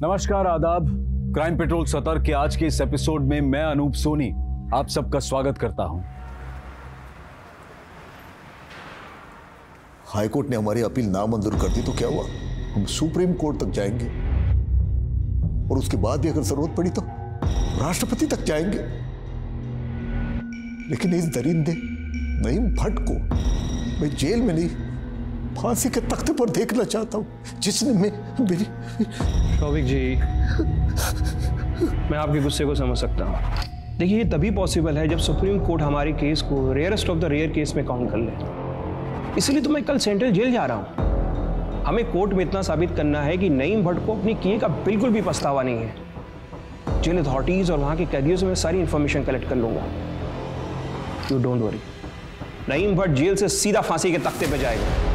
नमस्कार, आदाब। Crime petrol सतर्क के आज के इस एपिसोड में मैं अनूप सोनी आप सबका स्वागत करता हूं। हाईकोर्ट ने हमारी अपील नामंजूर कर दी तो क्या हुआ? हम सुप्रीम कोर्ट तक जाएंगे और उसके बाद भी अगर जरूरत पड़ी तो राष्ट्रपति तक जाएंगे। लेकिन इस दरिंदे नईम भट्ट को मैं जेल में नहीं, फांसी के तख्ते पर देखना चाहता हूं, जिसने मेरी शौविक जी, मैं आपके गुस्से को समझ सकता हूं। देखिए, ये तभी पॉसिबल है जब सुप्रीम कोर्ट हमारे केस को rarest of the rare case में काउंट कर ले। इसलिए तो मैं कल सेंट्रल जेल जा रहा हूं। हमें कोर्ट में इतना साबित करना है कि नईम भट्ट को अपने किए का बिल्कुल भी पछतावा नहीं है। जेल अथॉरिटीज और वहां के कैदियों से मैं सारी इंफॉर्मेशन कलेक्ट कर लूंगा। You don't worry, Naeem Bhatt jail से सीधा फांसी के तख्ते पे जाएगा।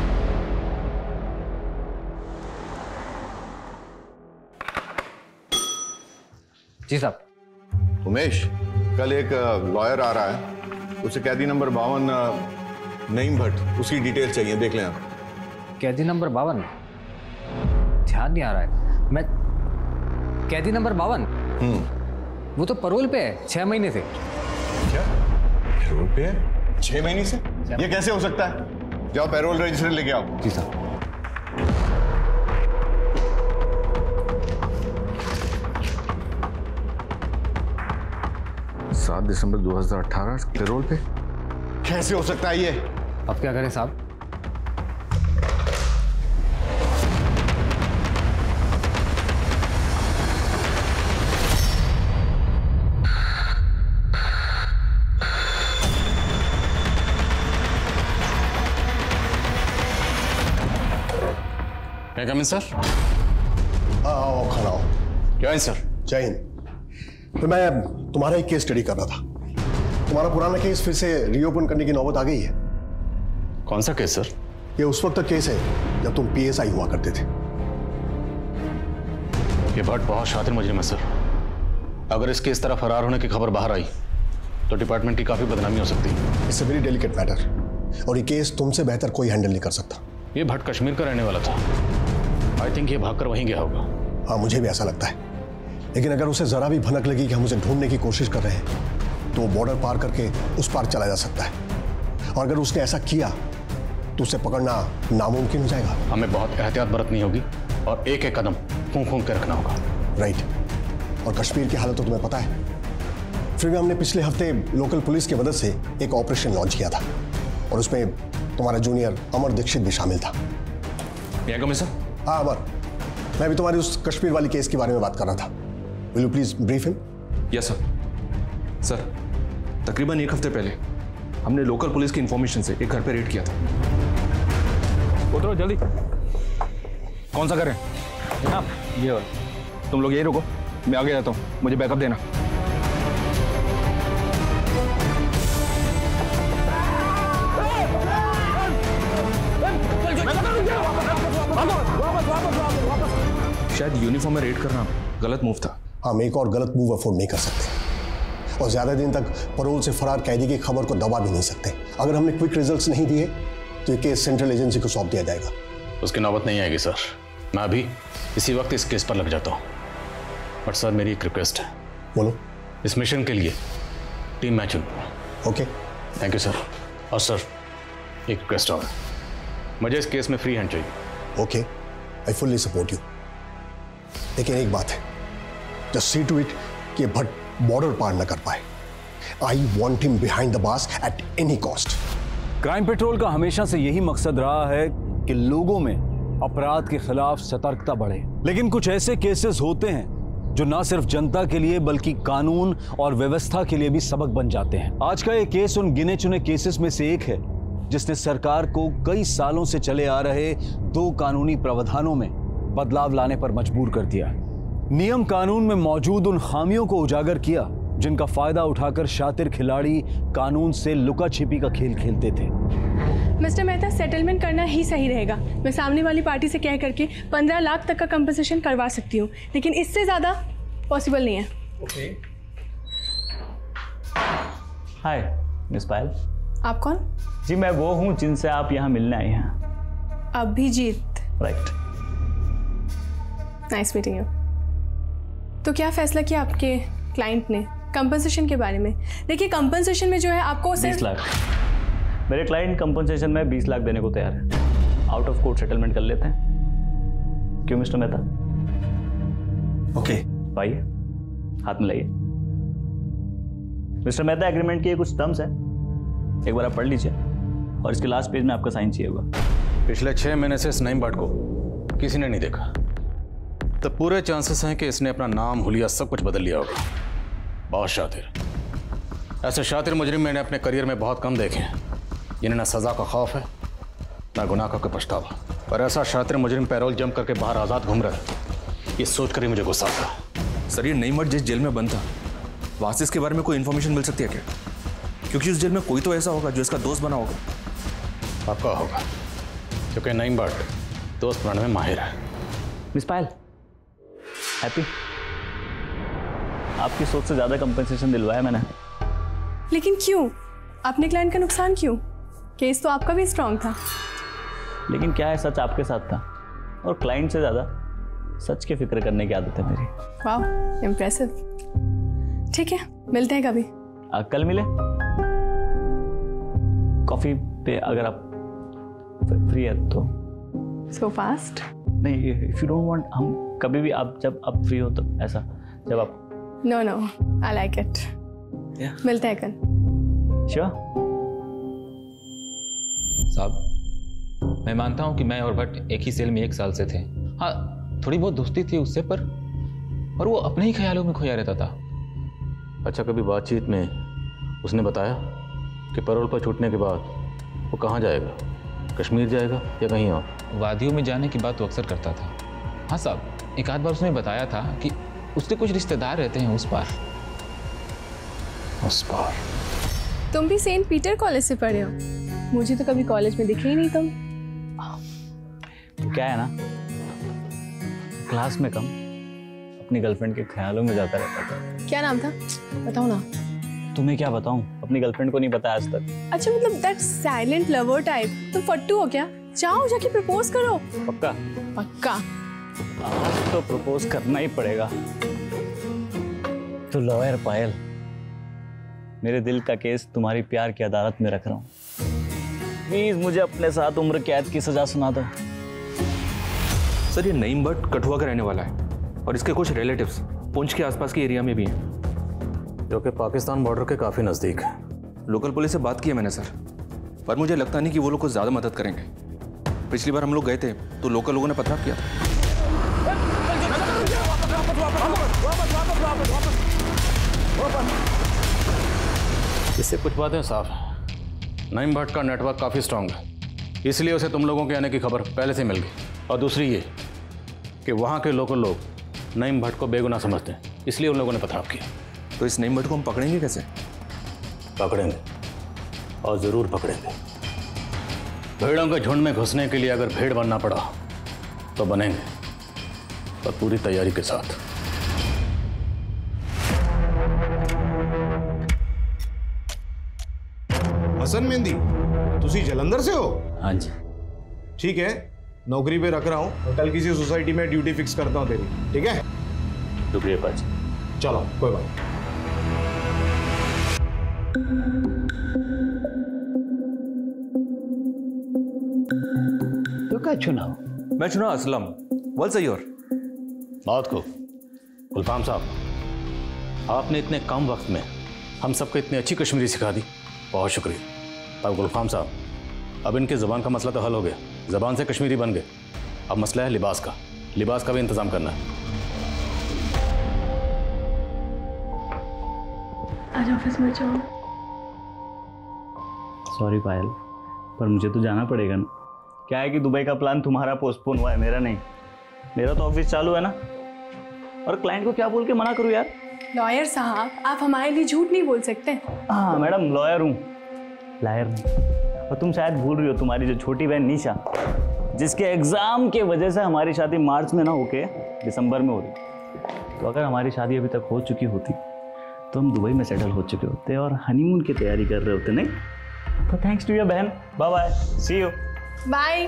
जी साहब। उमेश, कल एक लॉयर आ रहा है, उसे कैदी नंबर 52 नईम भट्ट, उसकी डिटेल चाहिए, देख लें आप। कैदी नंबर 52? ध्यान नहीं आ रहा है। मैं कैदी नंबर 52? वो तो परोल पे है 6 महीने से। क्या पैरोल पे है 6 महीने से? ये कैसे हो सकता है? जाओ पैरोल रजिस्टर लेके आओ। जी साहब। 7 दिसंबर 2018 पैरोल पे कैसे हो सकता है ये? अब क्या करें साहब? क्या कमिन सर? आओ, खड़ा हो। क्या है सर? जय हिंद। तो मैं तुम्हारा एक केस स्टडी कर रहा था। तुम्हारा पुराना केस फिर से रीओपन करने की नौबत आ गई है। कौन सा केस सर? ये उस वक्त का केस है जब तुम पीएसआई हुआ करते थे। ये भट्ट बहुत शातिर मुजरिम है सर। अगर इसके इस तरह फरार होने की खबर बाहर आई तो डिपार्टमेंट की काफी बदनामी हो सकती है। It's a very delicate matter और ये केस तुमसे बेहतर कोई हैंडल नहीं कर सकता। ये भट्ट कश्मीर का रहने वाला था। आई थिंक ये भागकर वहीं गया होगा। हाँ, मुझे भी ऐसा लगता है। लेकिन अगर उसे जरा भी भनक लगी कि हम उसे ढूंढने की कोशिश कर रहे हैं तो वो बॉर्डर पार करके उस पार चला जा सकता है। और अगर उसने ऐसा किया तो उसे पकड़ना नामुमकिन हो जाएगा। हमें बहुत एहतियात बरतनी होगी और एक एक कदम फूंक फूंक के रखना होगा। राइट। और कश्मीर की हालत तो तुम्हें पता है। फिर भी हमने पिछले हफ्ते लोकल पुलिस की मदद से एक ऑपरेशन लॉन्च किया था और उसमें तुम्हारा जूनियर अमर दीक्षित भी शामिल था। हाँ अमर, मैं भी तुम्हारी उस कश्मीर वाली केस के बारे में बात कर रहा था। Will you please brief him? Yes sir. तकरीबन एक हफ्ते पहले हमने लोकल पुलिस की इंफॉर्मेशन से एक घर पे रेड किया था। उतरो जल्दी। कौन सा घर है जनाब? ये वाला। तुम लोग यही रुको, मैं आगे जाता हूँ, मुझे बैकअप देना। शायद यूनिफॉर्म में रेड करना गलत मूव था। हम एक और गलत मूव अफोर्ड नहीं कर सकते और ज्यादा दिन तक परोल से फरार कैदी की खबर को दबा भी नहीं सकते। अगर हमने क्विक रिजल्ट्स नहीं दिए तो ये केस सेंट्रल एजेंसी को सौंप दिया जाएगा। उसकी नौबत नहीं आएगी सर। मैं अभी इसी वक्त इस केस पर लग जाता हूँ। बट सर, मेरी एक रिक्वेस्ट है। बोलो। इस मिशन के लिए टीम मैं चुन। Okay, thank you sir. और सर, एक रिक्वेस्ट और, मुझे इस केस में फ्री हैंड चाहिए। Okay, I fully support you. लेकिन एक बात है, जस्ट सी टू इट कि भट्ट बॉर्डर पार न कर पाए। I want him behind the bars at any cost. Crime Patrol का हमेशा से यही मकसद रहा है कि लोगों में अपराध के खिलाफ सतर्कता बढ़े। लेकिन कुछ ऐसे केसेस होते हैं जो ना सिर्फ जनता के लिए बल्कि कानून और व्यवस्था के लिए भी सबक बन जाते हैं। आज का ये केस उन गिने चुने केसेस में से एक है जिसने सरकार को कई सालों से चले आ रहे 2 कानूनी प्रावधानों में बदलाव लाने पर मजबूर कर दिया। नियम कानून में मौजूद उन खामियों को उजागर किया जिनका फायदा उठाकर शातिर खिलाड़ी कानून से लुका छिपी का खेल खेलते थे। मिस्टर मेहता, सेटलमेंट करना ही सही रहेगा। मैं सामने वाली पार्टी से कह करके 15 लाख तक का कंपनसेशन करवा सकती हूँ, लेकिन इससे ज्यादा पॉसिबल नहीं है। ओके। Hi Miss Payal. आप कौन? जी, मैं वो हूँ जिनसे आप यहाँ मिलने आई हैं। Abhijeet. Right. Nice meeting you. तो क्या फैसला किया आपके क्लाइंट ने कंपनसेशन के बारे में? देखिए कंपनसेशन में जो है आपको 20 लाख। मेरे क्लाइंट कंपनसेशन में 20 लाख देने को तैयार है। आउट ऑफ कोर्ट सेटलमेंट कर लेते हैं, क्यों मिस्टर मेहता? ओके भाई हाथ मिलाइए। मिस्टर मेहता, एग्रीमेंट के कुछ टर्म्स है, एक बार आप पढ़ लीजिए और इसके लास्ट पेज में आपका साइन चाहिए होगा। पिछले 6 महीने से इस नईम भट्ट को किसी ने नहीं देखा, तो पूरे चांसेस हैं कि इसने अपना नाम हुलिया सब कुछ बदल लिया होगा। बहुत शातिर, ऐसे शातिर मुजरिम मैंने अपने करियर में बहुत कम देखे हैं जिन्हें ना सजा का खौफ है ना गुनाह का कोई पछतावा। पर ऐसा शातिर मुजरिम पैरोल जम करके बाहर आज़ाद घूम रहा है, ये सोच कर ही मुझे गुस्सा आता। सर, ये नईम भट्ट जिस जेल में बंद था, वहाँ से इसके बारे में कोई इन्फॉर्मेशन मिल सकती है क्या? क्योंकि उस जेल में कोई तो ऐसा होगा जो इसका दोस्त बना होगा। पक्का होगा, क्योंकि नईम भट्ट दोस्त बनाने में माहिर है। Miss Payal, happy? आपकी सोच से ज़्यादा कंपनसेशन दिलवाया मैंने। लेकिन क्यों? अपने क्लाइंट का नुकसान क्यों? केस तो आपका भी स्ट्रांग था। लेकिन क्या है, सच आपके साथ था और क्लाइंट से ज़्यादा सच की फिक्र करने की आदत है मेरी। वाह, इम्प्रेसिव। ठीक है, मिलते हैं कभी। कल मिले कॉफ़ी पे, अगर आप फ्री है तो। So fast? नहीं, इफ यू डोंट वांट, हम कभी भी, आप जब आप फ्री हो तो ऐसा, जब आप। No no, I like it. मिलते हैं कल। श्योर। साहब, मैं मानता हूं कि मैं और भट्ट एक ही सेल में 1 साल से थे। हाँ, थोड़ी बहुत दोस्ती थी उससे, पर वो अपने ही ख्यालों में खोया रहता था। अच्छा, कभी बातचीत में उसने बताया कि पैरोल पर छूटने के बाद वो कहाँ जाएगा? कश्मीर जाएगा या कहीं और? वादियों में जाने की बात वो अक्सर करता था। हाँ साहब, एक आध बार उसने बताया था कि उसके कुछ रिश्तेदार रहते हैं उस पार। उस पार? तुम भी सेंट पीटर कॉलेज से पढ़े हो? मुझे तो कभी कॉलेज में दिखे ही नहीं तुम। तो क्या है ना, क्लास में कम, अपनी गर्लफ्रेंड के ख्यालों में जाता रहता था। क्या नाम था? बताओ ना। तुम्हें क्या बताऊं, अपनी गर्लफ्रेंड को नहीं बताया आज तक। अच्छा, मतलब दैट साइलेंट लवर टाइप। तुम फट्टू हो क्या? जाओ जाके प्रपोज करो। पक्का? पक्का। आज तो प्रपोज करना ही पड़ेगा। तो लॉयर पायल, मेरे दिल का केस तुम्हारी प्यार की अदालत में रख रहा हूँ। प्लीज मुझे अपने साथ उम्र कैद की सजा सुना दो। सर, ये नईम भट्ट कठुआ का रहने वाला है और इसके कुछ रिलेटिव्स पुंछ के आसपास के एरिया में भी हैं, जो कि पाकिस्तान बॉर्डर के काफ़ी नज़दीक है। लोकल पुलिस से बात की है मैंने सर, पर मुझे लगता नहीं कि वो लोग कुछ ज़्यादा मदद करेंगे। पिछली बार हम लोग गए थे तो लोकल लोगों ने पथराव किया था। इससे कुछ बातें साफ हैं। नईम भट्ट का नेटवर्क काफ़ी स्ट्रांग है, इसलिए उसे तुम लोगों के आने की खबर पहले से मिल गई। और दूसरी ये कि वहाँ के लोकल लोग नईम भट्ट को बेगुनाह समझते हैं, इसलिए उन लोगों ने पथराव किया। तो इस नईम भट्ट को हम पकड़ेंगे कैसे? पकड़ेंगे, और ज़रूर पकड़ेंगे। भेड़ों के झुंड में घुसने के लिए अगर भेड़ बनना पड़ा तो बनेंगे, और पूरी तैयारी के साथ। हसन मेहंदी, तुसी जलंधर से हो? हाँ जी। ठीक है, नौकरी पे रख रहा हूँ, कल किसी सोसाइटी में ड्यूटी फिक्स करता हूँ तेरी, ठीक है? शुक्रिया पाजी। चलो, कोई बात नहीं। तो क्या चुनाव? मैं चुना असलम। वल सही और बात को गुलफाम साहब, आपने इतने कम वक्त में हम सबको इतनी अच्छी कश्मीरी सिखा दी, बहुत शुक्रिया। अब गुलफाम साहब, अब इनकी ज़बान का मसला तो हल हो गया, ज़बान से कश्मीरी बन गए। अब मसला है लिबास का, लिबास का भी इंतज़ाम करना है। आज ऑफिस में जाओ। सॉरी पायल, पर मुझे तो जाना पड़ेगा ना। क्या है कि दुबई का प्लान तुम्हारा पोस्टपोन हुआ है, मेरा नहीं। मेरा तो ऑफिस चालू है ना, और क्लाइंट को क्या बोल के मना करूँ यार? लॉयर साहब, आप हमारे लिए झूठ नहीं बोल सकते। हाँ मैडम, लॉयर हूँ, लायर नहीं। और तुम शायद भूल रही हो, तुम्हारी जो छोटी बहन निशा, जिसके एग्ज़ाम के वजह से हमारी शादी मार्च में ना होके दिसंबर में हो रही। तो अगर हमारी शादी अभी तक हो चुकी होती तो हम दुबई में सेटल हो चुके होते और हनीमून की तैयारी कर रहे होते, नहीं? तो थैंक्स टू योर बहन, bye bye, see you, bye.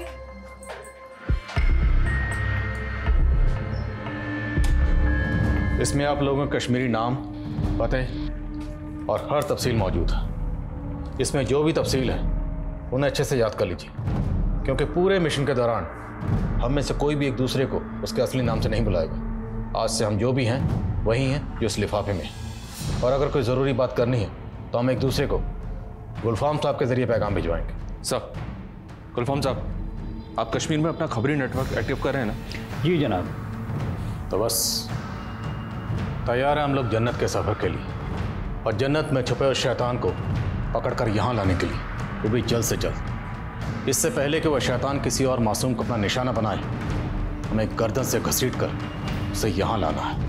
इसमें आप लोगों के कश्मीरी नाम, पते और हर तफसील मौजूद है। इसमें जो भी तफसील है उन्हें अच्छे से याद कर लीजिए, क्योंकि पूरे मिशन के दौरान हम में से कोई भी एक दूसरे को उसके असली नाम से नहीं बुलाएगा। आज से हम जो भी हैं वही हैं जो इस लिफाफे में है। और अगर कोई ज़रूरी बात करनी है तो हम एक दूसरे को गुलफाम साहब के जरिए पैगाम भिजवाएंगे। साहब, गुलफाम साहब, आप कश्मीर में अपना खबरी नेटवर्क एक्टिव कर रहे हैं ना? जी जनाब। तो बस तैयार हैं हम लोग जन्नत के सफ़र के लिए, और जन्नत में छुपे उस शैतान को पकड़कर यहाँ लाने के लिए, वो भी जल्द से जल्द। इससे पहले कि वह शैतान किसी और मासूम को अपना निशाना बनाए, हमें गर्दन से घसीट कर उसे यहाँ लाना है।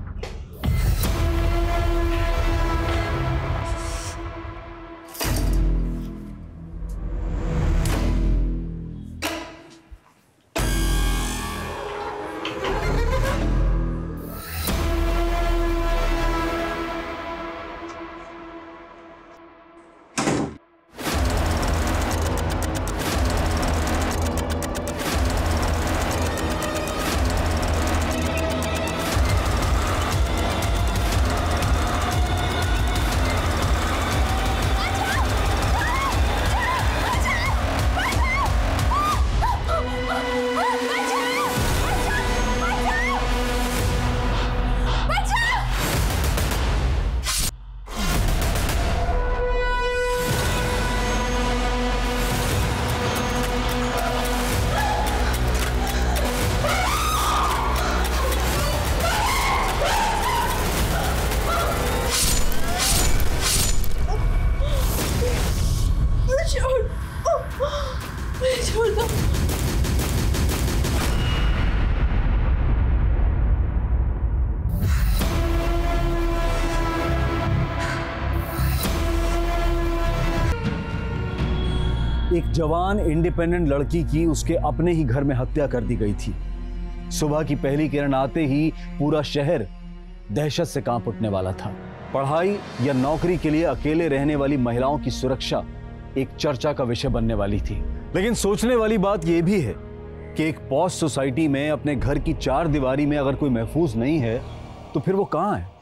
एक जवान इंडिपेंडेंट लड़की की उसके अपने ही घर में हत्या कर दी गई थी। सुबह की पहली किरण आते ही पूरा शहर दहशत से कांप उठने वाला था। पढ़ाई या नौकरी के लिए अकेले रहने वाली महिलाओं की सुरक्षा एक चर्चा का विषय बनने वाली थी। लेकिन सोचने वाली बात यह भी है कि एक पॉश सोसाइटी में अपने घर की चार दीवारी में अगर कोई महफूज नहीं है तो फिर वो कहां है?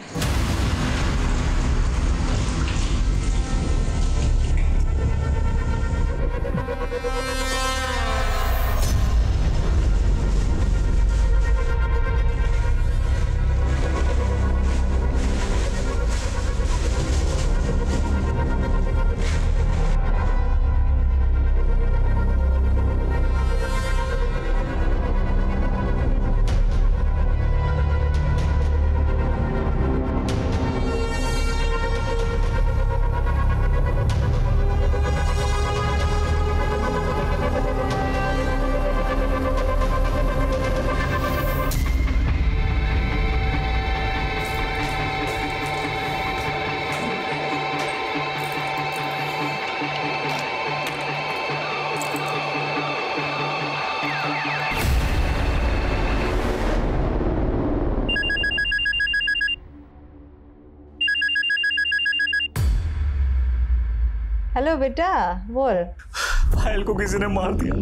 हेलो बेटा, बोल। फाइल को किसी ने मार दिया।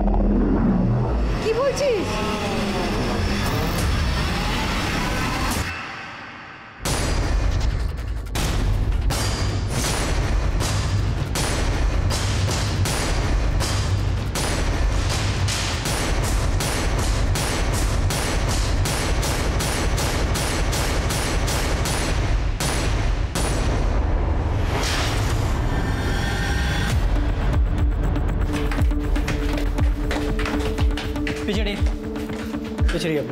की बोलছিস? पिछड़ी अपनी।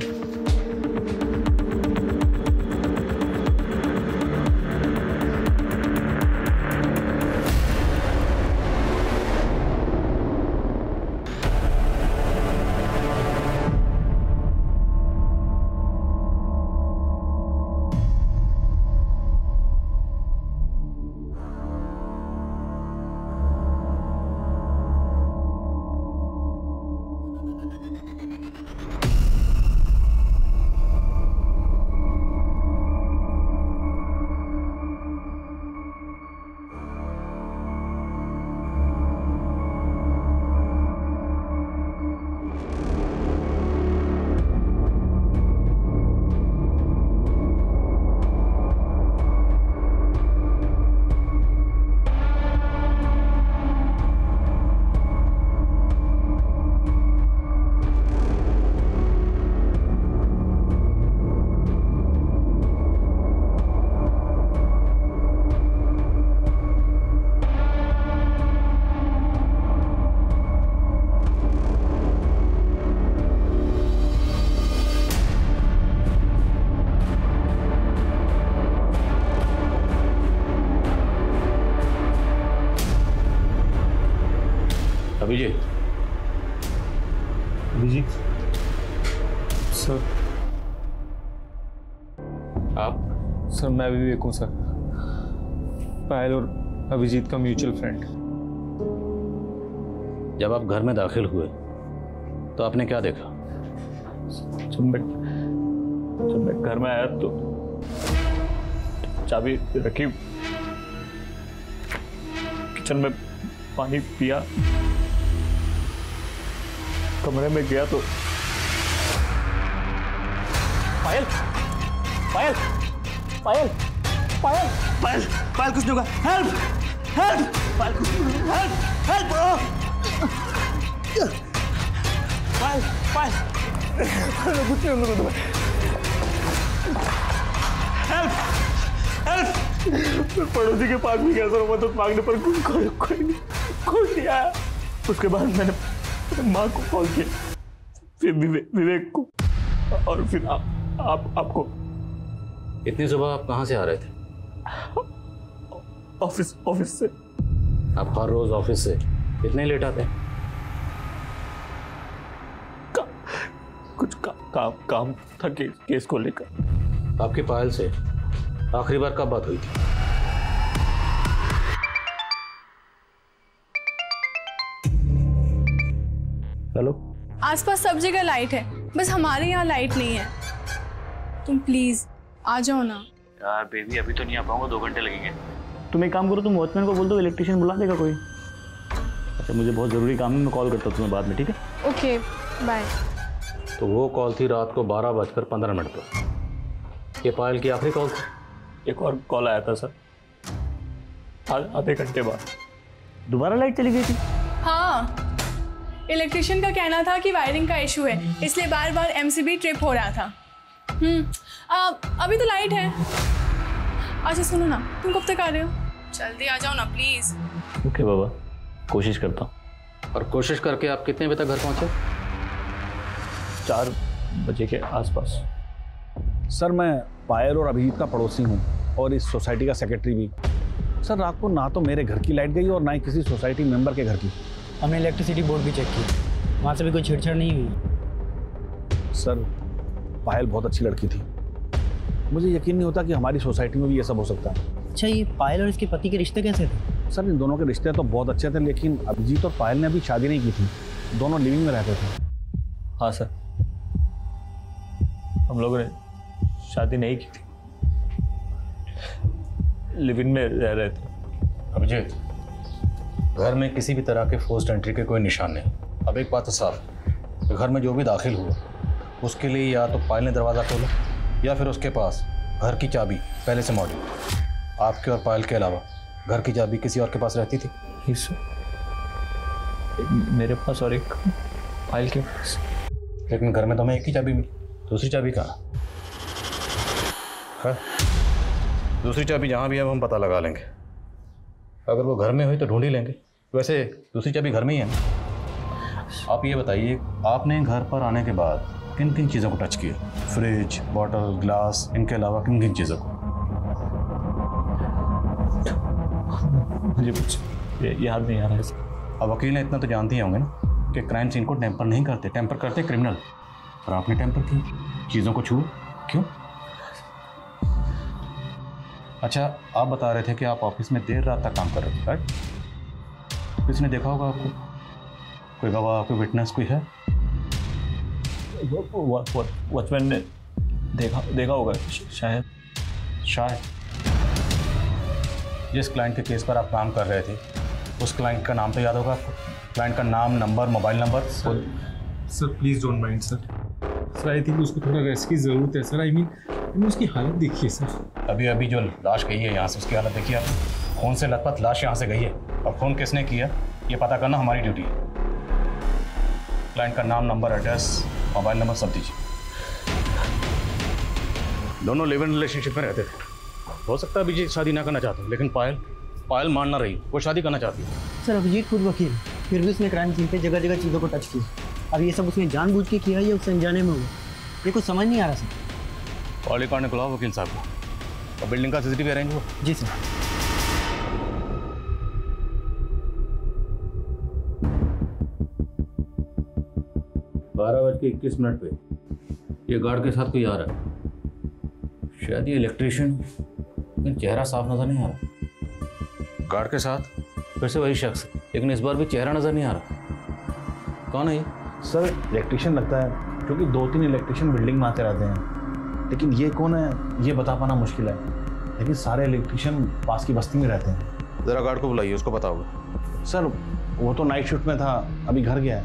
अभिजीत। अभिजीत सर। आप? सर मैं विवेक हूँ सर, पायल और अभिजीत का म्यूचुअल फ्रेंड। जब आप घर में दाखिल हुए तो आपने क्या देखा? जब मैं घर में आया तो चाबी रखी, किचन में पानी पिया, कमरे में गया तो पायल पायल पायल पायल पायल पायल कुछ नहीं होगा। हेल्प हेल्प पायल कुछ नहीं होगा। हेल्प हेल्प पायल पायल कुछ नहीं होगा। Help help. पड़ोसी के पास भी गया सर मदद मांगने पर कोई नहीं आया। उसके बाद मैंने माँ को कॉल किया, फिर विवेक को, और फिर आपको। इतनी सुबह आप कहाँ से आ रहे थे? ऑफिस से। आप हर रोज ऑफिस से इतने लेट आते हैं? कुछ काम था केस को लेकर। आपकी पायल से आखिरी बार कब बात हुई थी? हेलो। आसपास सब जगह लाइट है, बस हमारे यहाँ लाइट नहीं है। तुम प्लीज आ जाओ ना। यार बेबी अभी तो नहीं आ पाऊंगा, 2 घंटे लगेंगे। तुम एक काम करो, तुम वॉचमैन को बोल दो इलेक्ट्रिशियन बुला देगा कोई। अच्छा मुझे बहुत ज़रूरी काम है, मैं कॉल करता हूँ तुम्हें बाद में, ठीक है? Okay bye. तो वो कॉल थी रात को 12:15 पर। ये पायल की आखिरी कॉल थी? एक और कॉल आया था सर आधे घंटे बाद। दोबारा लाइट चली गई थी? हाँ, इलेक्ट्रिशियन का कहना था कि वायरिंग का इशू है, इसलिए बार बार एमसीबी ट्रिप हो रहा था। अभी तो लाइट है। अच्छा सुनो ना, तुम कब तक आ रहे हो? जल्दी आ जाओ ना प्लीज। ओके बाबा, कोशिश करता हूँ। और कोशिश करके आप कितने बजे तक घर पहुंचे? 4 बजे के आसपास। सर मैं पायल और अभिजीत का पड़ोसी हूँ और इस सोसाइटी का सेक्रेटरी भी। सर रात को ना तो मेरे घर की लाइट गई और ना ही किसी सोसाइटी मेंबर के घर की। हमने इलेक्ट्रिसिटी बोर्ड भी चेक की, वहाँ से भी कोई छेड़छाड़ नहीं हुई। सर पायल बहुत अच्छी लड़की थी, मुझे यकीन नहीं होता कि हमारी सोसाइटी में भी ये सब हो सकता है। अच्छा ये पायल और इसके पति के रिश्ते कैसे थे? सर इन दोनों के रिश्ते तो बहुत अच्छे थे, लेकिन अभिजीत और पायल ने अभी शादी नहीं की थी, दोनों लिविंग में रहते थे। हाँ सर, हम लोगों ने शादी नहीं की थी, लिविंग में रह रहे थे। अभिजीत, घर में किसी भी तरह के फोर्स्ड एंट्री के कोई निशान नहीं। अब एक बात तो साफ, घर में जो भी दाखिल हुआ उसके लिए या तो पायल ने दरवाज़ा खोला या फिर उसके पास घर की चाबी पहले से मौजूद। आपके और पायल के अलावा घर की चाबी किसी और के पास रहती थी? मेरे पास और एक पायल के पास। लेकिन घर में तो हमें एक ही चाबी मिली, दूसरी चाबी कहाँ है? दूसरी चाबी जहाँ भी है वो हम पता लगा लेंगे। अगर वो घर में हुई तो ढूंढ ही लेंगे। वैसे दूसरी चाबी घर में ही है ना। आप ये बताइए, आपने घर पर आने के बाद किन किन चीज़ों को टच किया? फ्रिज, बॉटल, ग्लास, इनके अलावा किन किन चीज़ों को? मुझे कुछ याद नहीं आ रहा है। अब वकील ने इतना तो जानते ही होंगे ना कि क्राइम सीन को टेम्पर नहीं करते, टेम्पर करते क्रिमिनल। और आपने टेम्पर किया, चीज़ों को छुआ, क्यों? अच्छा आप बता रहे थे कि आप ऑफिस में देर रात तक काम कर रहे थे, राइट? किसी ने देखा होगा आपको? कोई गवाह, कोई विटनेस, कोई है? वॉचमैन ने देखा होगा शायद। जिस क्लाइंट के केस पर आप काम कर रहे थे उस क्लाइंट का नाम तो याद होगा आपको? क्लाइंट का नाम, number, mobile number? Sir please don't mind sir, I think उसको थोड़ा रेस्ट की ज़रूरत है सर। आई मीन उसकी हालत देखिए सर। अभी अभी जो लाश गई है यहाँ से, उसकी हालत देखिए आप। खून से लथपथ लाश यहाँ से गई है, और खून किसने किया ये पता करना हमारी ड्यूटी है। क्लाइंट का नाम, नंबर, एड्रेस, मोबाइल नंबर सब दीजिए। दोनों लिव इन रिलेशनशिप में रहते थे। हो सकता है अभिजीत शादी ना करना चाहते, लेकिन पायल मान ना रही, वो शादी करना चाहती है। सर अभिजीत खुद वकील, फिर भी उसने क्राइम सीन पे जगह जगह चीज़ों को टच किया। अब ये सब उसने जानबूझ के किया या उससे अनजाने में हुआ, ये कुछ समझ नहीं आ रहा सर। और रिकॉर्ड निकलाओ वकील साहब को, और बिल्डिंग का सीसीटीवी अरेंज हो। जी सर। 12:21 पे ये गार्ड के साथ कोई आ रहा है। शायद ये इलेक्ट्रिशियन, लेकिन चेहरा साफ नजर नहीं आ रहा। गार्ड के साथ फिर से वही शख्स, लेकिन इस बार भी चेहरा नजर नहीं आ रहा। कौन है ये? सर इलेक्ट्रिशियन लगता है, क्योंकि 2-3 इलेक्ट्रिशियन बिल्डिंग में आते रहते हैं, लेकिन ये कौन है ये बता पाना मुश्किल है। लेकिन सारे इलेक्ट्रिशियन पास की बस्ती में रहते हैं। जरा गार्ड को बुलाइए, उसको बताओगे। सर वो तो नाइट शिफ्ट में था, अभी घर गया है।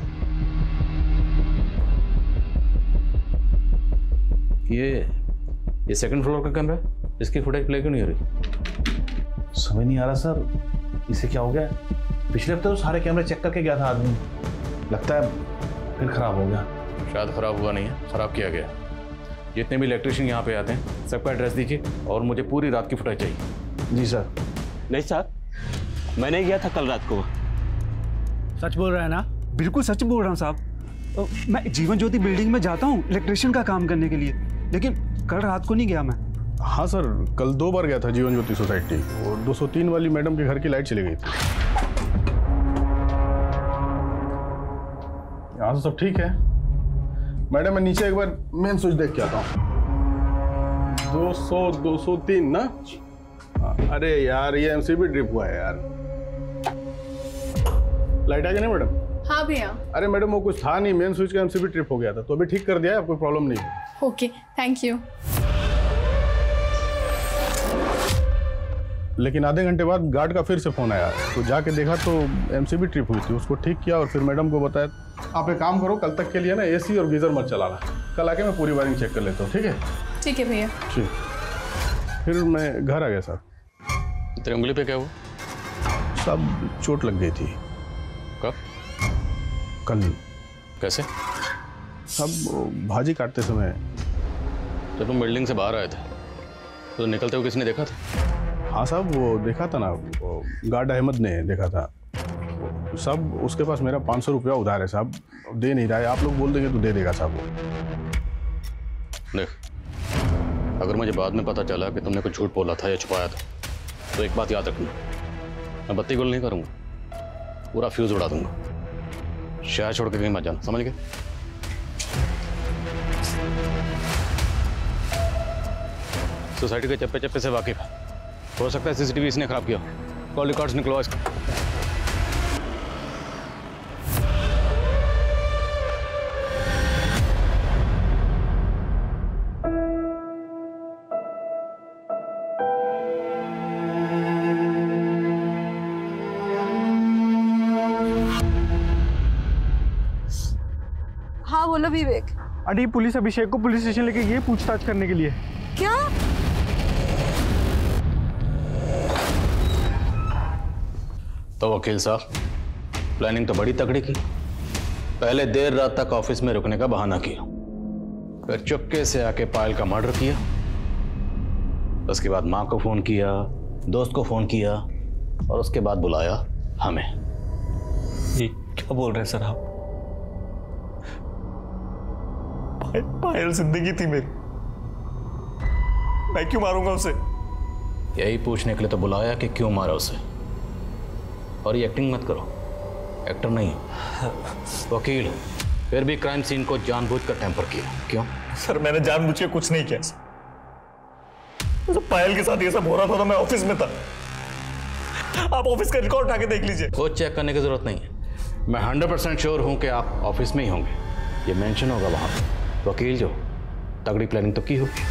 ये सेकंड फ्लोर का कमरा है, इसकी फुटेज प्ले क्यों नहीं हो रही? समझ नहीं आ रहा सर, इसे क्या हो गया। पिछले हफ्ते तो सारे कैमरे चेक करके गया था आदमी, लगता है फिर खराब हो गया। शायद खराब हुआ नहीं है, खराब किया गया। जितने भी इलेक्ट्रिशियन यहाँ पे आते हैं सबका एड्रेस दीजिए और मुझे पूरी रात की फुटेज चाहिए। जी सर। नहीं सर, मैंने गया था कल रात को। सच बोल रहा है ना? बिल्कुल सच बोल रहा हूँ साहब। मैं जीवन ज्योति बिल्डिंग में जाता हूँ इलेक्ट्रिशियन का काम करने के लिए, लेकिन कल रात को नहीं गया मैं। हाँ सर, कल 2 बार गया था जीवन ज्योति सोसाइटी, और 203 वाली मैडम के घर की लाइट चली गई थी। यहाँ तो सब ठीक है। मैडम मैं नीचे एक बार मेन स्विच देख के आता हूँ। 203 ना? अरे यार ये एमसीबी ड्रिप हुआ है यार। लाइट आ गई नहीं मैडम? हाँ भैया। अरे मैडम वो कुछ था नहीं, मेन स्विच का एमसीबी ट्रिप हो गया था, तो अभी ठीक कर दिया है, कोई प्रॉब्लम नहीं है। Okay, thank you. लेकिन आधे घंटे बाद गार्ड का फिर से फोन आया, तो जाके देखा तो एमसीबी ट्रिप हुई थी, उसको ठीक किया और फिर मैडम को बताया आप एक काम करो, कल तक के लिए ना एसी और गीजर मत चलाना, कल आके मैं पूरी वायरिंग चेक कर लेता हूँ। ठीक है? ठीक है भैया। ठीक। फिर मैं घर आ गया सर। तेरी उंगली पे क्या हुआ? सब चोट लग गई थी। कब? कल। कैसे? सब भाजी काटते समय। जब तुम बिल्डिंग से बाहर आए थे तो निकलते हुए किसने देखा था? हाँ साहब, वो देखा था ना, वो गार्ड अहमद ने देखा था। सब उसके पास मेरा 500 रुपया उधार है साहब, दे नहीं रहा है। आप लोग बोल देंगे तो दे देगा साहब वो। देख, अगर मुझे बाद में पता चला कि तुमने कुछ झूठ बोला था या छुपाया था, तो एक बात याद रखना, मैं बत्ती गुल नहीं करूँगा, पूरा फ्यूज उड़ा दूंगा। शहर छोड़ के कहीं मत जाना, समझ गए? सोसाइटी के चप्पे चप्पे से वाकिफ है, हो सकता है सीसीटीवी इसने खराब किया। कॉल रिकॉर्ड्स निकलवा इसको। हाँ बोलो विवेक। अरे पुलिस अभिषेक को पुलिस स्टेशन लेके गई पूछताछ करने के लिए। क्या? तो वकील साहब, प्लानिंग तो बड़ी तगड़ी की। पहले देर रात तक ऑफिस में रुकने का बहाना किया, फिर चुपके से आके पायल का मर्डर किया, उसके बाद माँ को फोन किया, दोस्त को फोन किया, और उसके बाद बुलाया हमें। ये क्या बोल रहे हैं सर आप? पायल जिंदगी थी मेरी, मैं क्यों मारूंगा उसे? यही पूछने के लिए तो बुलाया कि क्यों मारा उसे। और ये एक्टिंग मत करो, एक्टर नहीं वकील, फिर भी क्राइम सीन को जानबूझकर टेम्पर किया। क्यों? सर मैंने जानबूझ के कुछ नहीं किया। तो पायल के साथ ये सब हो रहा था तो मैं ऑफिस में था। आप ऑफिस का रिकॉर्ड उठा के देख लीजिए। कुछ चेक करने की जरूरत नहीं है, मैं 100% श्योर हूं कि आप ऑफिस में ही होंगे, ये मेंशन होगा वहां पे। वकील जो तगड़ी प्लानिंग तो की होगी।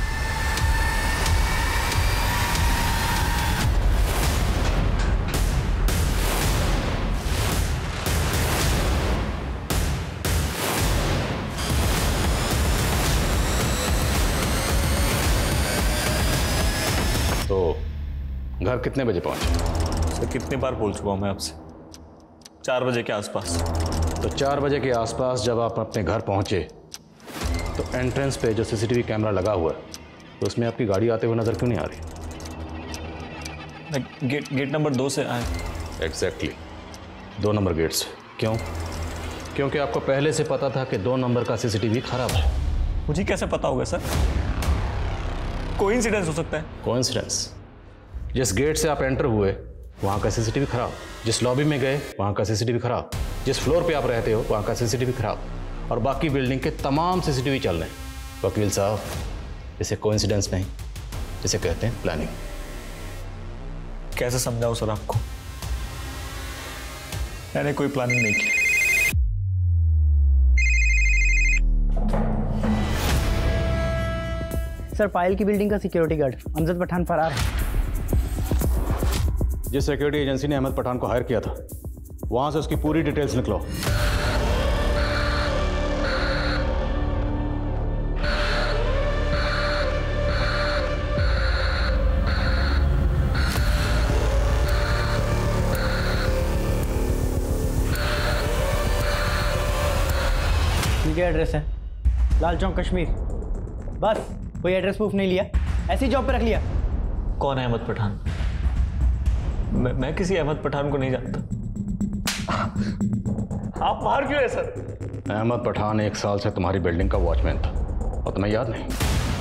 तो घर कितने बजे पहुंचे? सर कितनी बार बोल चुका हूं मैं आपसे, 4 बजे के आसपास। तो 4 बजे के आसपास जब आप अपने घर पहुंचे तो एंट्रेंस पे जो सीसीटीवी कैमरा लगा हुआ है, तो उसमें आपकी गाड़ी आते हुए नजर क्यों नहीं आ रही? गेट नंबर 2 से आए। एग्जैक्टली 2 नंबर गेट से। क्यों? क्योंकि आपको पहले से पता था कि 2 नंबर का सीसीटीवी खराब है। मुझे कैसे पता होगा सर? कोइंसिडेंस हो सकता है। कोइंसिडेंस? जिस गेट से आप एंटर हुए वहाँ का सीसीटीवी खराब, जिस लॉबी में गए वहाँ का सीसीटीवी खराब, जिस फ्लोर पे आप रहते हो वहाँ का सीसीटीवी खराब, और बाकी बिल्डिंग के तमाम सीसीटीवी चल रहे हैं। वकील साहब, इसे कोइंसिडेंस नहीं, इसे कहते हैं प्लानिंग। कैसे समझाऊं सर आपको? मैंने कोई प्लानिंग नहीं की। सर, पायल की बिल्डिंग का सिक्योरिटी गार्ड अमजद पठान फरार है। जिस सिक्योरिटी एजेंसी ने अहमद पठान को हायर किया था, वहां से उसकी पूरी डिटेल्स निकलो। ये एड्रेस है, लाल चौक कश्मीर। बस, कोई एड्रेस प्रूफ नहीं लिया, ऐसी जॉब पे रख लिया। कौन है अहमद पठान? मैं किसी अहमद पठान को नहीं जानता। आप बाहर क्यों है सर? अहमद पठान 1 साल से तुम्हारी बिल्डिंग का वॉचमैन था और तुम्हें याद नहीं?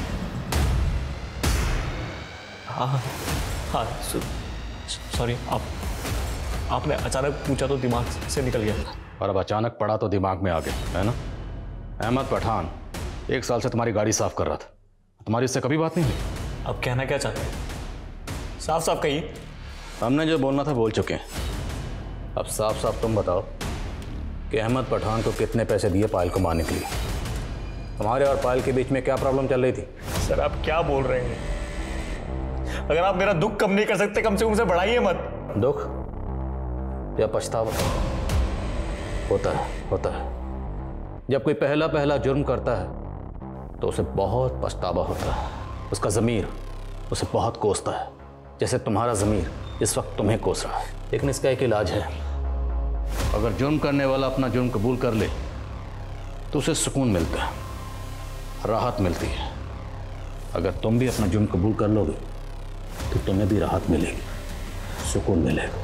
हाँ, सॉरी, आपने अचानक पूछा तो दिमाग से निकल गया। और अब अचानक पड़ा तो दिमाग में आ गया, है ना? अहमद पठान 1 साल से तुम्हारी गाड़ी साफ कर रहा था, तुम्हारी इससे कभी बात नहीं हुई? अब कहना क्या चाहते हैं? साफ साफ कहिए। हमने जो बोलना था बोल चुके हैं। अब साफ साफ तुम बताओ कि अहमद पठान को कितने पैसे दिए पायल को मारने के लिए? तुम्हारे और पायल के बीच में क्या प्रॉब्लम चल रही थी? सर, आप क्या बोल रहे हैं? अगर आप मेरा दुख कम नहीं कर सकते, कम से कम उसे बढ़ाइए मत। दुख या पछतावा? होता है। जब कोई पहला जुर्म करता है तो उसे बहुत पछतावा होता है। उसका ज़मीर उसे बहुत कोसता है, जैसे तुम्हारा ज़मीर इस वक्त तुम्हें कोस रहा है। लेकिन इसका एक इलाज है। अगर जुर्म करने वाला अपना जुर्म कबूल कर ले तो उसे सुकून मिलता है, राहत मिलती है। अगर तुम भी अपना जुर्म कबूल कर लोगे तो तुम्हें भी राहत मिलेगी, सुकून मिलेगा।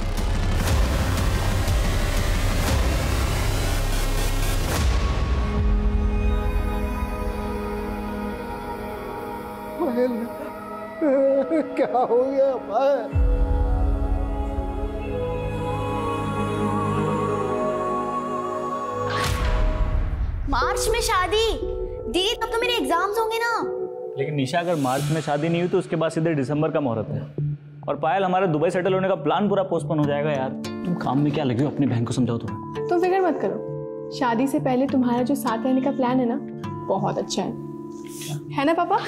क्या हो गया पायल? मार्च में शादी? दीदी, तब तो मेरे एग्जाम्स होंगे ना। लेकिन निशा, अगर मार्च में शादी नहीं हुई तो उसके बाद सीधे दिसंबर का मुहूर्त है। और पायल, हमारा दुबई सेटल होने का प्लान पूरा पोस्टपोन हो जाएगा यार। तुम काम में क्या लगे हो? अपनी बहन को समझाओ। तुम फिक्र मत करो, शादी से पहले तुम्हारा जो साथ रहने का प्लान है ना, बहुत अच्छा है ना पापा?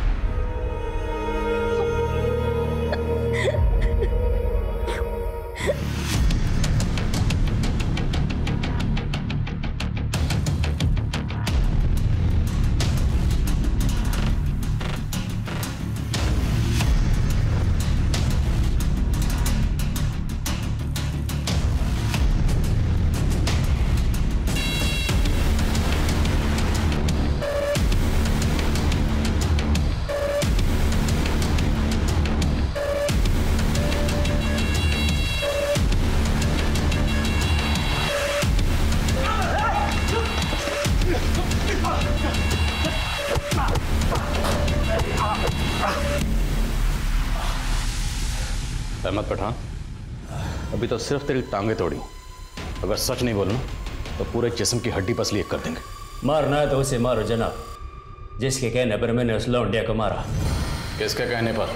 अहमद पठान, अभी तो सिर्फ तेरी टांगे तोड़ी। अगर सच नहीं बोलना तो पूरे जिस्म की हड्डी पसली एक कर देंगे। मारना है तो उसे मारो जनाब, जिसके कहने पर मैंने उस लौंडिया को मारा। किसके कहने पर?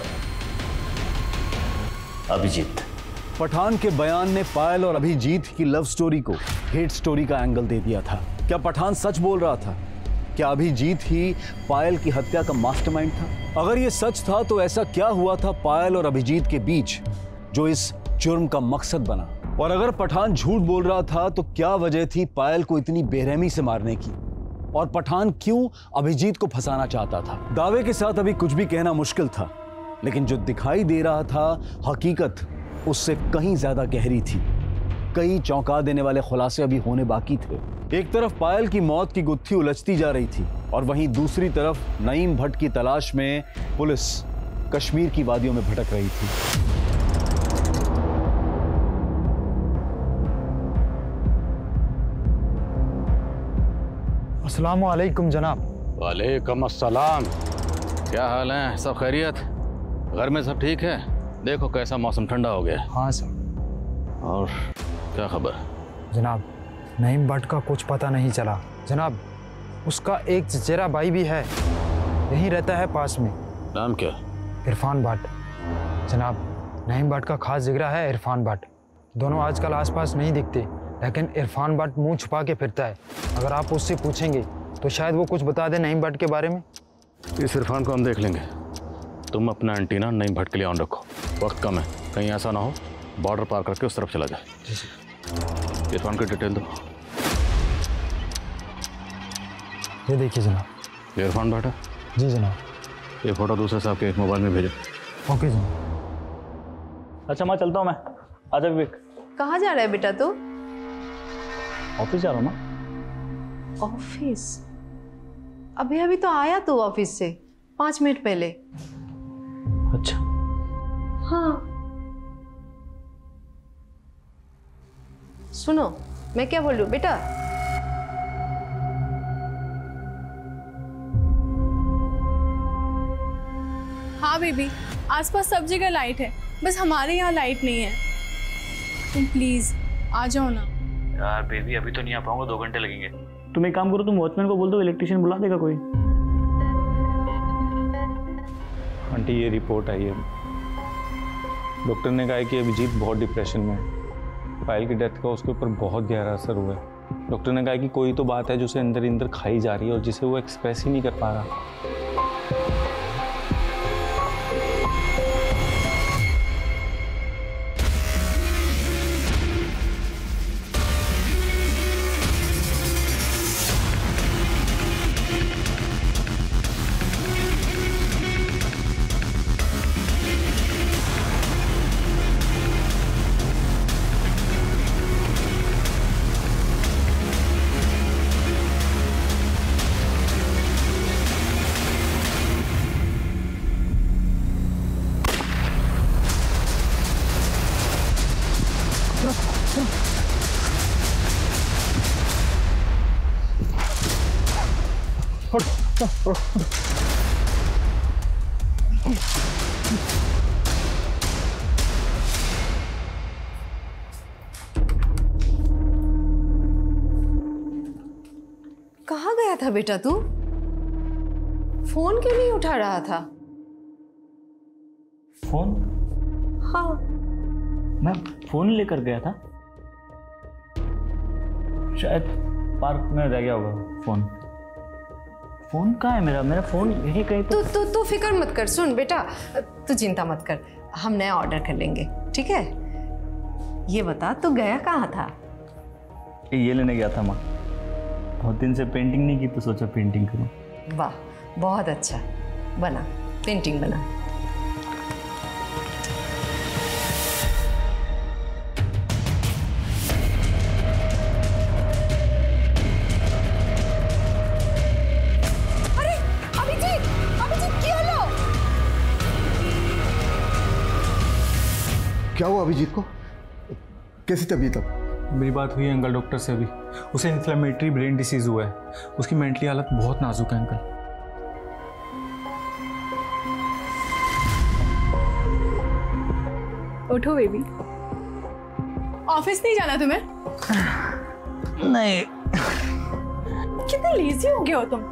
अभिजीत। पठान के बयान ने पायल और अभिजीत की लव स्टोरी को हेट स्टोरी का एंगल दे दिया था। क्या पठान सच बोल रहा था? क्या अभिजीत ही पायल की हत्या का मास्टरमाइंड था? अगर ये सच था तो ऐसा क्या हुआ था पायल और अभिजीत के बीच जो इस जुर्म का मकसद बना? और अगर पठान झूठ बोल रहा था तो क्या वजह थी पायल को इतनी बेरहमी से मारने की? और पठान क्यों अभिजीत को फंसाना चाहता था? दावे के साथ अभी कुछ भी कहना मुश्किल था, लेकिन जो दिखाई दे रहा था हकीकत उससे कहीं ज्यादा गहरी थी। कई चौंका देने वाले खुलासे अभी होने बाकी थे। एक तरफ पायल की मौत की गुत्थी उलझती जा रही थी और वहीं दूसरी तरफ नईम भट्ट की तलाश में पुलिस कश्मीर की वादियों में भटक रही थी। अस्सलाम वालेकुम जनाब। वालेकुम अस्सलाम। क्या हाल है? सब खैरियत? घर में सब ठीक है? देखो कैसा मौसम ठंडा हो गया। हाँ सर। और क्या खबर? जनाब, नईम भट्ट का कुछ पता नहीं चला। जनाब, उसका एक चचेरा भाई भी है, यहीं रहता है पास में। नाम क्या? इरफान भाट। जनाब, नईम भाट का खास जिगरा है इरफान भाट। दोनों आजकल आसपास नहीं दिखते, लेकिन इरफान भाट मुंह छुपा के फिरता है। अगर आप उससे पूछेंगे तो शायद वो कुछ बता दे नईम भाट के बारे में। इस इरफान को हम देख लेंगे। तुम अपना एंटीना नईम भाट के लिए ऑन रखो, वक्त कम है, कहीं ऐसा ना हो बॉर्डर पार करके उस तरफ चला जाए। इरफान की डिटेल दो। ये देखिए जनाब, ये इरफान भाट है? जी जनाब। ये फोटो दूसरे साहब के मोबाइल में भेजो। ओके जनाब। अच्छा मैं चलता हूँ मैं। आजा विवेक। कहाँ जा रहा है बेटा तू? ऑफिस जा रहा हूँ ना। ऑफिस? अभी अभी तो आया तू ऑफिस से 5 मिनट पहले। अच्छा। हाँ सुनो, मैं क्या बोल रही हूँ बेटा? हाँ बेबी, आसपास सब जगह लाइट है, बस हमारे यहाँ लाइट नहीं है। तुम प्लीज आ जाओ ना। यार बेबी अभी तो नहीं आ पाऊंगा, 2 घंटे लगेंगे। तुम एक काम करो, तुम वॉचमैन को बोल दो इलेक्ट्रिशियन बुला देगा कोई। आंटी ये रिपोर्ट आई है, डॉक्टर ने कहा है कि अभिजीत बहुत डिप्रेशन में है। पायल की डेथ का उसके ऊपर बहुत गहरा असर हुआ है। डॉक्टर ने कहा कि कोई तो बात है जो उसे अंदर अंदर खाई जा रही है और जिसे वो एक्सप्रेस ही नहीं कर पा रहा। कहाँ गया था बेटा तू? फोन क्यों नहीं उठा रहा था? फोन? हाँ मैं फोन लेकर गया था, शायद पार्क में रह गया होगा फोन। फोन कहाँ है मेरा? मेरा फोन यही कहीं तो। तू फिक्र मत कर। सुन बेटा, तू चिंता मत कर, हम नया ऑर्डर कर लेंगे, ठीक है? ये बता तू गया कहाँ था? ये लेने गया था माँ, बहुत दिन से पेंटिंग नहीं की तो सोचा पेंटिंग करूं। वाह बहुत अच्छा, बना पेंटिंग बना। अरे अभिजीत, अभिजीत क्या लो? क्या हुआ अभिजीत को? कैसी तबीयत अब? मेरी बात हुई है अंकल डॉक्टर से अभी। उसे इन्फ्लेमेटरी ब्रेन डिसीज हुआ है, उसकी मेंटली हालत बहुत नाजुक है अंकल। उठो बेबी। ऑफिस नहीं जाना तुम्हें? नहीं। कितने लेजी हो गए हो तुम?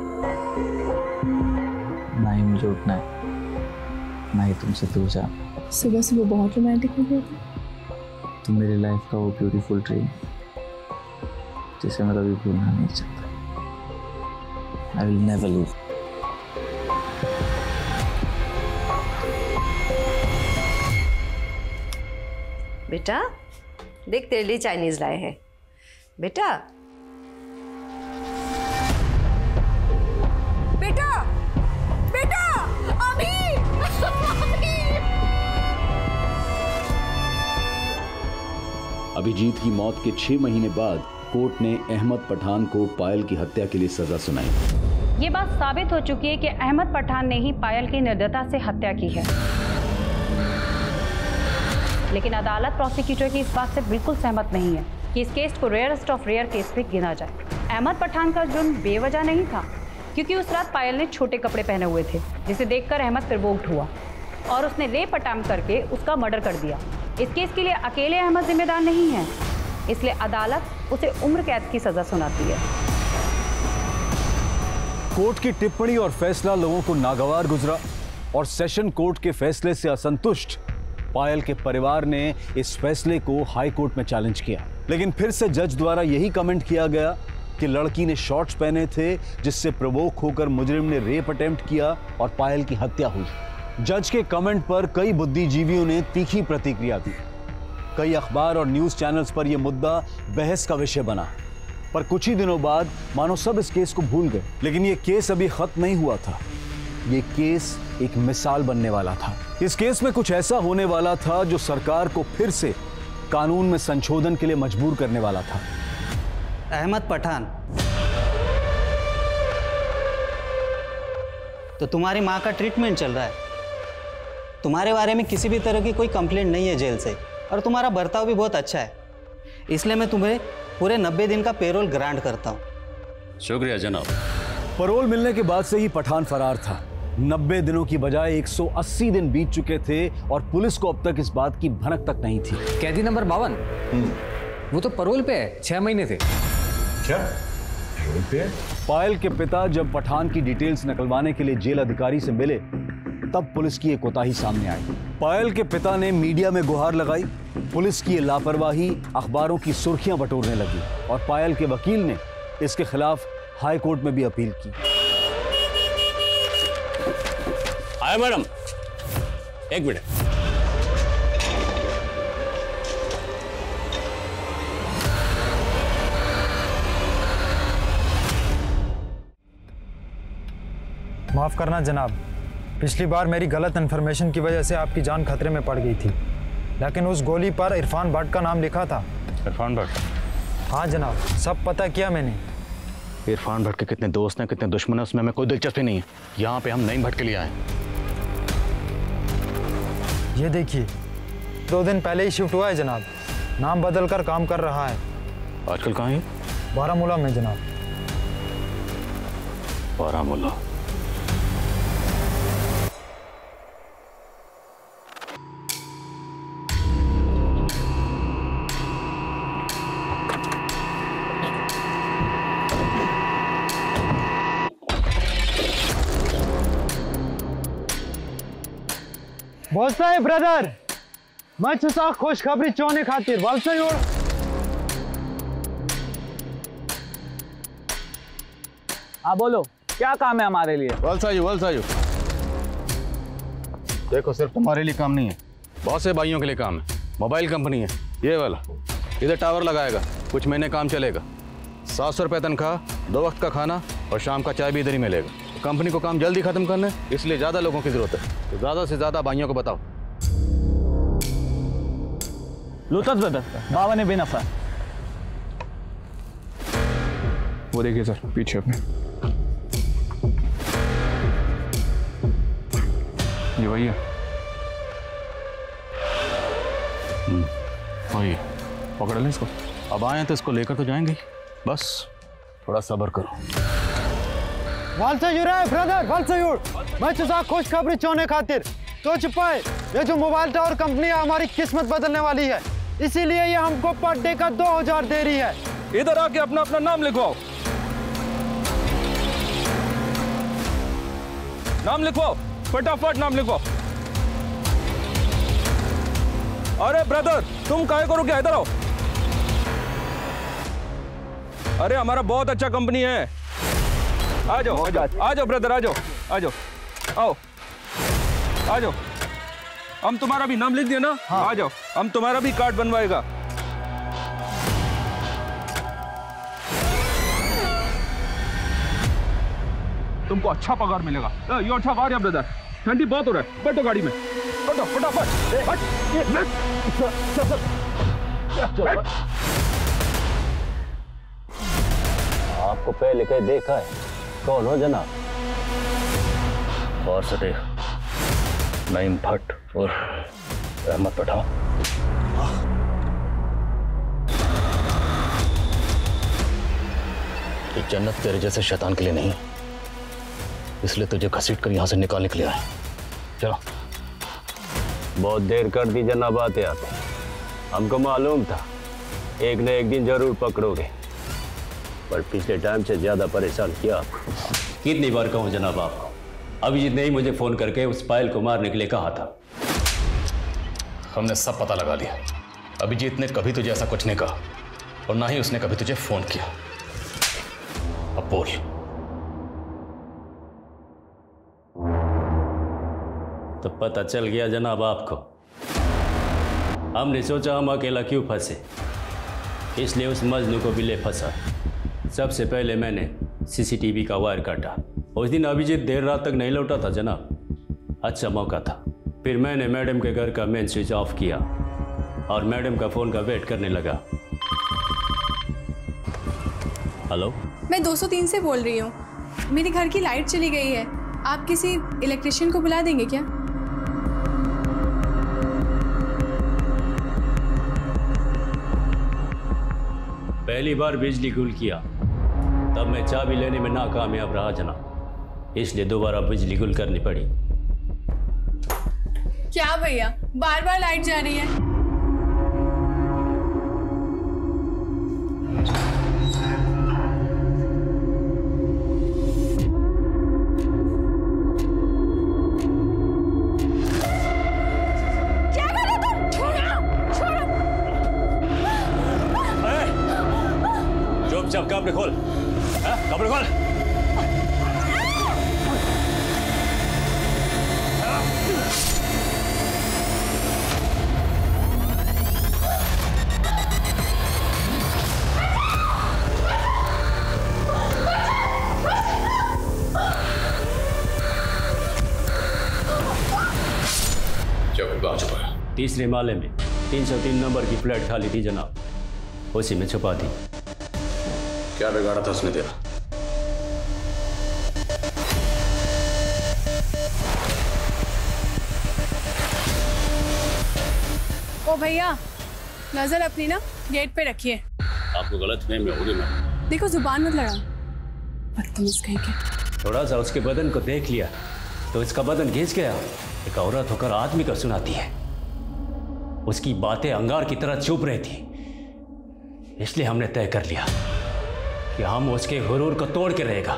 ना ही मुझे उठना है, ना ही तुमसे दूर जाना। सुबह सुबह बहुत रोमांटिक हो गए थे। तुम मेरी लाइफ का वो ब्यूटीफुल ड्रीम जिसे मैं कभी भूलना नहीं चाहता। I will never leave. बेटा देख, तेरे लिए चाइनीज लाए हैं बेटा। बेटा, बेटा, अभी, अभिजीत की मौत के 6 महीने बाद कोर्ट ने अहमद पठान को पायल की हत्या के लिए सजा सुनाई। ये बात साबित हो चुकी है कि अहमद पठान ने ही पायल की निर्दयता से हत्या की है, लेकिन अदालत प्रोसिक्यूटर की इस बात से बिल्कुल सहमत नहीं है कि इस केस को रेयरेस्ट ऑफ रेयर केस पे गिना जाए। अहमद पठान का जुर्म बेवजह नहीं था, क्योंकि उस रात पायल ने छोटे कपड़े पहने हुए थे, जिसे देखकर अहमद प्रोवोक्ड हुआ और उसने रेप अटेम्प्ट करके उसका मर्डर कर दिया। इस केस के लिए अकेले अहमद जिम्मेदार नहीं है, इसलिए अदालत उसे उम्र कैद की सजा सुनाती है। कोर्ट की टिप्पणी और फैसला लोगों को नागवार गुजरा और सेशन कोर्ट के फैसले से असंतुष्ट पायल के परिवार ने इस फैसले को हाई कोर्ट में चैलेंज किया। लेकिन फिर से जज द्वारा यही कमेंट किया गया कि लड़की ने शॉर्ट्स पहने थे, जिससे प्रवोक होकर मुजरिम ने रेप अटेम्प्ट किया और पायल की हत्या हुई। जज के कमेंट पर कई बुद्धिजीवियों ने तीखी प्रतिक्रिया दी। कई अखबार और न्यूज चैनल्स पर यह मुद्दा बहस का विषय बना। पर कुछ ही दिनों बाद मानो सब इस केस को भूल गए। लेकिन यह केस अभी खत्म नहीं हुआ था। यह केस एक मिसाल बनने वाला था। इस केस में कुछ ऐसा होने वाला था जो सरकार को फिर से कानून में संशोधन के लिए मजबूर करने वाला था। अहमद पठान, तो तुम्हारी माँ का ट्रीटमेंट चल रहा है। तुम्हारे बारे में किसी भी तरह की कोई कंप्लेंट नहीं है जेल से, और तुम्हारा बर्ताव भी बहुत अच्छा है। इसलिए मैं तुम्हें पूरे 90 दिन का पेरोल ग्रांट करता हूँ। शुक्रिया जनाब। पैरोल मिलने के बाद से ही पठान फरार था। 90 दिनों की बजाय 180 दिन बीत चुके थे और पुलिस को अब तक इस बात की भनक तक नहीं थी। कैदी नंबर 52, वो तो पैरोल पे है, 6 महीने थे। क्या पैरोल पे? पायल के पिता जब पठान की डिटेल्स निकलवाने के लिए जेल अधिकारी से मिले, तब पुलिस की एक कोताही सामने आई। पायल के पिता ने मीडिया में गुहार लगाई। पुलिस की लापरवाही अखबारों की सुर्खियां बटोरने लगी और पायल के वकील ने इसके खिलाफ हाई कोर्ट में भी अपील की। आए मैडम, एक मिनट। माफ़ करना जनाब, पिछली बार मेरी गलत इन्फॉर्मेशन की वजह से आपकी जान खतरे में पड़ गई थी, लेकिन उस गोली पर इरफान भट्ट का नाम लिखा था। इरफान भट्ट? हाँ जनाब, सब पता किया मैंने। इरफान भट्ट के कितने दोस्त हैं, कितने दुश्मन हैं, उसमें हमें कोई दिलचस्पी नहीं है। यहाँ पे हम नईम भट्ट के लिए आए। ये देखिए, 2 दिन पहले ही शिफ्ट हुआ है जनाब, नाम बदल कर काम कर रहा है। आजकल कहाँ है? बारामूला में जनाब। बारामूला? बोलता है ब्रदर, मैं छुसा खुशखबरी चोने खातिर वालसा योड़। हाँ बोलो, क्या काम है हमारे लिए? वलसायु। देखो, सिर्फ तुम्हारे लिए काम नहीं है, बहुत से भाइयों के लिए काम है। मोबाइल कंपनी है ये वाला, इधर टावर लगाएगा, कुछ महीने काम चलेगा। 700 रुपये तनख्वाह, 2 वक्त का खाना और शाम का चाय भी इधर ही मिलेगा। कंपनी को काम जल्दी खत्म करना है, इसलिए ज़्यादा लोगों की ज़रूरत है, तो ज़्यादा से ज़्यादा भाइयों को बताओ। लुतफ ब्रदर, बाबा ने बेनफा। वो देखिए सर, पीछे अपने। ये वही है। वही पकड़ लें इसको। अब आए तो इसको लेकर तो जाएंगे, बस थोड़ा सब्र करो। वालसायुर है ब्रदर, वालसायुर। मैं छुसा खुशखबरी चोने खातिर तो छुपाए, ये जो मोबाइल टावर कंपनी है हमारी किस्मत बदलने वाली है, इसीलिए ये हमको पर डे का 2000 दे रही है। इधर आके अपना अपना नाम लिखवाओ। नाम लिखवाओ, फटाफट नाम लिखवाओ। अरे ब्रदर, तुम काहे करो, क्या इधर आओ। अरे हमारा बहुत अच्छा कंपनी है, आ जाओ ब्रदर, आ जाओ, आओ, आ जाओ। हम तुम्हारा भी नाम लिख दिया ना? हाँ। आ जाओ, हम तुम्हारा भी कार्ड बनवाएगा। तुमको अच्छा पगार मिलेगा। ये अच्छा कार है ब्रदर, ठंडी बहुत हो रहा है, बैठो गाड़ी में, बैठो फटाफट। आपको पहले कहीं देखा है? कौन हो जनाब? और से देख, नईम भट्ट और अहमद पठान। ये जन्नत तेरे जैसे शैतान के लिए नहीं, इसलिए तुझे घसीट कर यहां से निकालने के लिए आए। चलो। बहुत देर कर दी जनाब आते आते, हमको मालूम था एक न एक दिन जरूर पकड़ोगे, पर पिछले टाइम से ज्यादा परेशान किया आपको। कितनी बार कहूं जनाब आपको, अभिजीत ने ही मुझे फोन करके उस पायल को मारने के लिए कहा था। हमने सब पता लगा लिया। अभिजीत ने कभी तुझे ऐसा कुछ नहीं कहा और ना ही उसने कभी तुझे फोन किया। अब बोल। तो पता चल गया जनाब आपको। हमने सोचा हम अकेला क्यों फंसे, इसलिए उस मजनू को भी ले फंसा। सबसे पहले मैंने सीसीटीवी का वायर काटा। उस दिन अभिजीत देर रात तक नहीं लौटा था जनाब, अच्छा मौका था। फिर मैंने मैडम के घर का मेन स्विच ऑफ किया और मैडम का फ़ोन का वेट करने लगा। हेलो, मैं 203 से बोल रही हूँ। मेरे घर की लाइट चली गई है, आप किसी इलेक्ट्रिशियन को बुला देंगे क्या? पहली बार बिजली गुल किया तब मैं चाबी लेने में नाकामयाब रहा जनाब, इसलिए दोबारा बिजली गुल करनी पड़ी। क्या भैया, बार बार लाइट जा रही है। क्या कर रहे तुम? छोड़ो, छोड़ो। चुपचाप कपड़े खोल, कपड़े खोल। तीसरे माले में 303 नंबर की फ्लैट खाली थी जनाब, उसी में छुपा दी। क्या बिगाड़ा था उसने तेरा? ओ भैया, नजर अपनी ना गेट पे रखिए। आपको गलत फहमी होगी मैम। देखो, जुबान मत लड़ाओ, बदतमीज कहीं के। थोड़ा सा उसके बदन को देख लिया तो इसका बदन घिस गया। एक औरत होकर आदमी को सुनाती है। उसकी बातें अंगार की तरह चुप रही थी, इसलिए हमने तय कर लिया कि हम उसके गुरूर को तोड़ के रहेगा।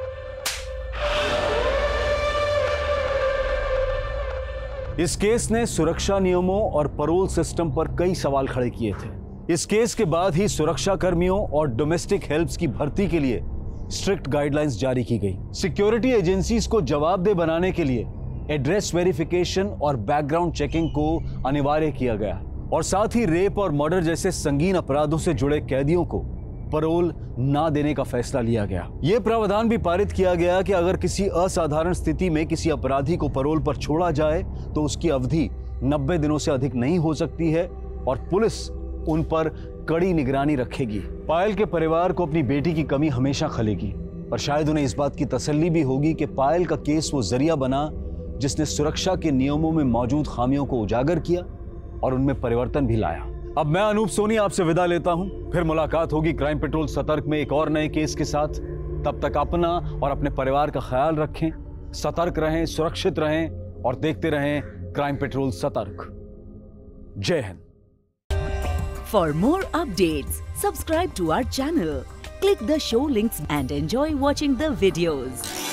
इस केस ने सुरक्षा नियमों और पैरोल सिस्टम पर कई सवाल खड़े किए थे। इस केस के बाद ही सुरक्षा कर्मियों और डोमेस्टिक हेल्प्स की भर्ती के लिए स्ट्रिक्ट गाइडलाइंस जारी की गई। सिक्योरिटी एजेंसीज को जवाबदेह बनाने के लिए एड्रेस वेरिफिकेशन और बैकग्राउंड चेकिंग को अनिवार्य किया गया और साथ ही रेप और मर्डर जैसे संगीन अपराधों से जुड़े कैदियों को पैरोल ना देने का फैसला लिया गया। यह प्रावधान भी पारित किया गया कि अगर किसी असाधारण स्थिति में किसी अपराधी को पैरोल पर छोड़ा जाए तो उसकी अवधि 90 दिनों से अधिक नहीं हो सकती है और पुलिस उन पर कड़ी निगरानी रखेगी। पायल के परिवार को अपनी बेटी की कमी हमेशा खलेगी और शायद उन्हें इस बात की तसल्ली भी होगी कि पायल का केस वो जरिया बना जिसने सुरक्षा के नियमों में मौजूद खामियों को उजागर किया और उनमें परिवर्तन भी लाया। अब मैं अनूप सोनी आपसे विदा लेता हूं, फिर मुलाकात होगी क्राइम पेट्रोल सतर्क में एक और नए केस के साथ। तब तक अपना और अपने परिवार का ख्याल रखें, सतर्क रहें, सुरक्षित रहें और देखते रहें क्राइम पेट्रोल सतर्क। जय Hind. For more updates, subscribe to our channel, click the show links and enjoy watching the videos.